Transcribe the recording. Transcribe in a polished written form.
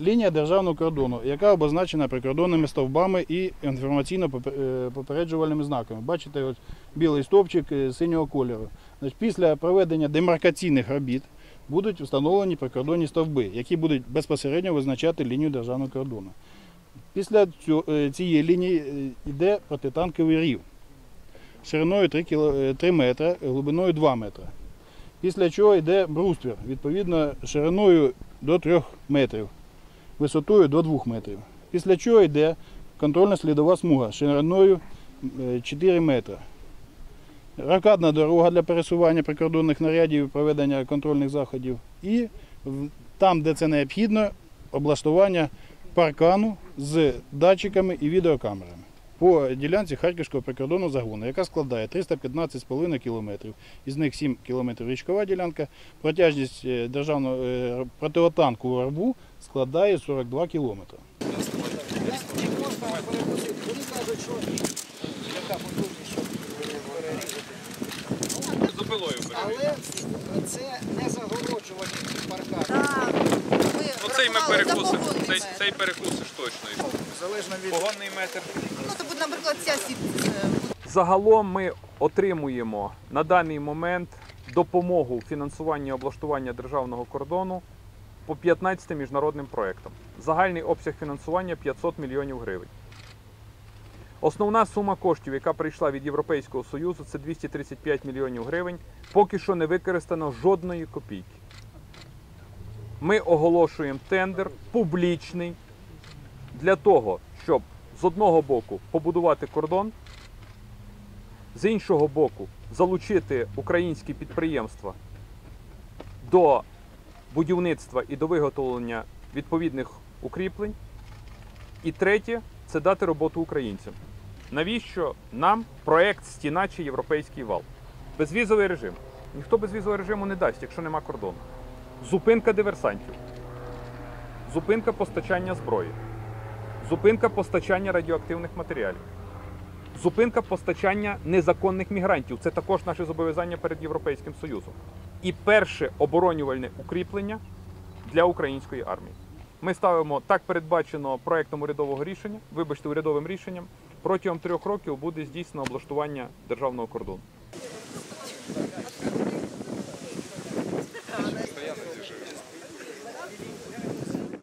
лінія державного кордону, яка обозначена прикордонними стовбами і інформаційно-попереджувальними знаками. Бачите, ось білий стовпчик синього кольору. Значить, після проведення демаркаційних робіт будуть встановлені прикордонні стовби, які будуть безпосередньо визначати лінію державного кордону. Після цієї лінії йде протитанковий рів шириною 3 метри, глибиною 2 метри. Після чого йде бруствір, відповідно, шириною до 3 метрів, висотою до 2 метрів. Після чого йде контрольно-слідова смуга шириною 4 метри. Рокадна дорога для пересування прикордонних нарядів і проведення контрольних заходів. І там, де це необхідно, облаштування паркану з датчиками і відеокамерами по ділянці Харківського прикордонного загону, яка складає 315,5 кілометрів. Із них 7 кілометрів річкова ділянка. Протяжність державного протитанкового рву складає 42 кілометри. Але це не загороджувані паркани. Цей перекусиш точно. Залежно від Погонний метр. Ну, то буде, наприклад, ця сітка. Загалом ми отримуємо на даний момент допомогу в фінансуванні облаштування державного кордону по 15 міжнародним проєктам. Загальний обсяг фінансування 500 мільйонів гривень. Основна сума коштів, яка прийшла від Європейського Союзу, це 235 мільйонів гривень. Поки що не використано жодної копійки. Ми оголошуємо тендер публічний для того, щоб з одного боку побудувати кордон, з іншого боку залучити українські підприємства до будівництва і до виготовлення відповідних укріплень. І третє – це дати роботу українцям. Навіщо нам проєкт «Стіна» чи «Європейський вал»? Безвізовий режим. Ніхто безвізового режиму не дасть, якщо нема кордону. Зупинка диверсантів. Зупинка постачання зброї. Зупинка постачання радіоактивних матеріалів. Зупинка постачання незаконних мігрантів. Це також наше зобов'язання перед Європейським Союзом. І перше оборонювальне укріплення для української армії. Ми ставимо, так передбачено проєктом урядового рішення, урядовим рішенням, протягом 3 років буде здійснено облаштування державного кордону.